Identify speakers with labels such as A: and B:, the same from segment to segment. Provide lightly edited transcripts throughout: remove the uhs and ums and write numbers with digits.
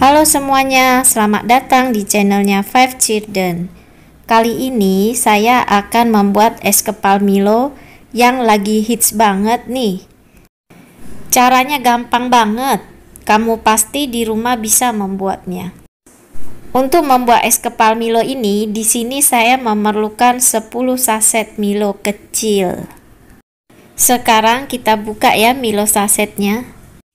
A: Halo semuanya, selamat datang di channelnya Five Children. Kali ini saya akan membuat es kepal Milo yang lagi hits banget nih. Caranya gampang banget, kamu pasti di rumah bisa membuatnya. Untuk membuat es kepal Milo ini, di sini saya memerlukan 10 saset Milo kecil. Sekarang kita buka ya Milo sasetnya.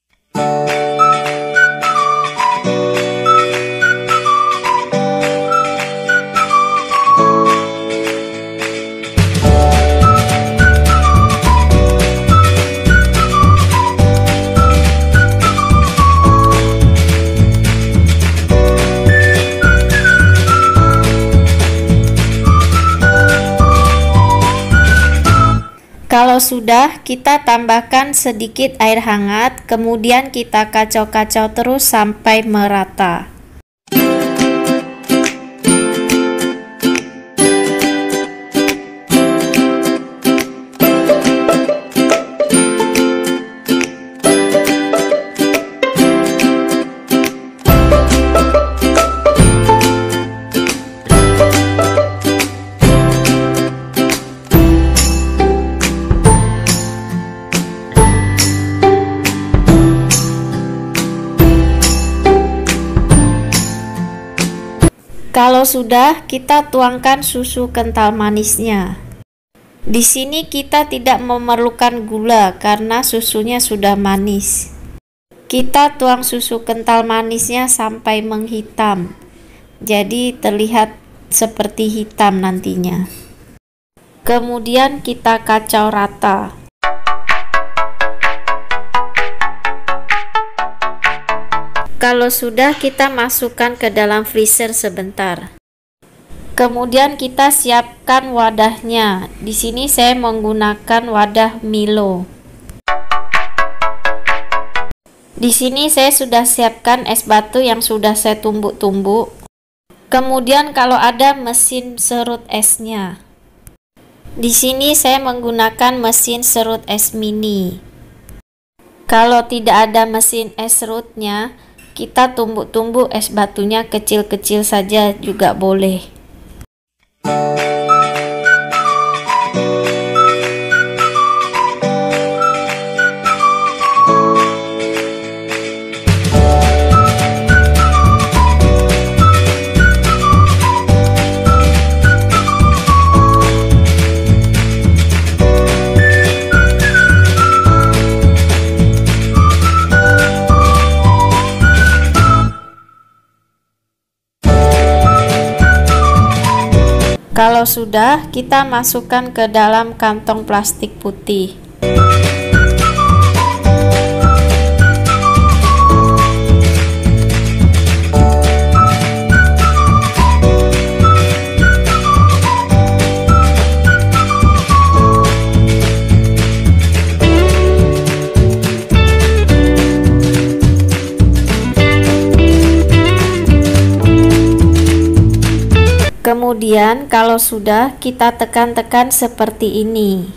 A: Kalau sudah, kita tambahkan sedikit air hangat, kemudian kita kacau-kacau terus sampai merata. Kalau sudah, kita tuangkan susu kental manisnya. Di sini kita tidak memerlukan gula karena susunya sudah manis. Kita tuang susu kental manisnya sampai menghitam. Jadi terlihat seperti hitam nantinya. Kemudian kita kacau rata. Kalau sudah, kita masukkan ke dalam freezer sebentar. Kemudian kita siapkan wadahnya. Di sini saya menggunakan wadah Milo. Di sini saya sudah siapkan es batu yang sudah saya tumbuk-tumbuk. Kemudian kalau ada mesin serut esnya. Di sini saya menggunakan mesin serut es mini. Kalau tidak ada mesin es serutnya, kita tumbuk-tumbuk es batunya kecil-kecil saja juga boleh. Kalau sudah, kita masukkan ke dalam kantong plastik putih. Kemudian kalau sudah, kita tekan-tekan seperti ini.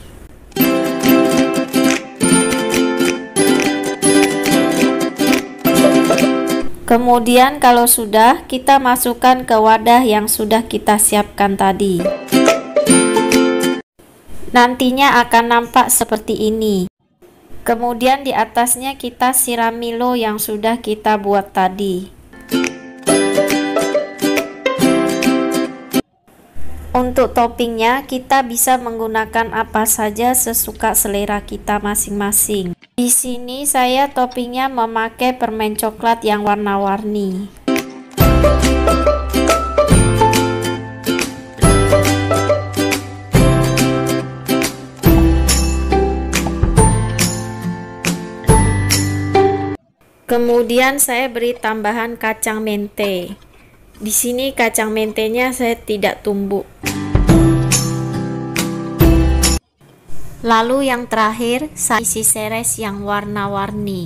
A: Kemudian kalau sudah, kita masukkan ke wadah yang sudah kita siapkan tadi. Nantinya akan nampak seperti ini. Kemudian di atasnya kita siram Milo yang sudah kita buat tadi. Untuk toppingnya, kita bisa menggunakan apa saja sesuka selera kita masing-masing. Di sini saya toppingnya memakai permen coklat yang warna-warni. Kemudian saya beri tambahan kacang mente. Di sini kacang mentenya saya tidak tumbuk. Lalu yang terakhir, saya isi seres yang warna-warni.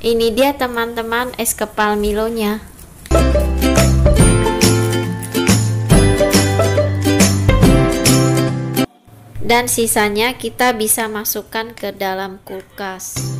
A: Ini dia teman-teman es kepal Milonya. Dan sisanya kita bisa masukkan ke dalam kulkas.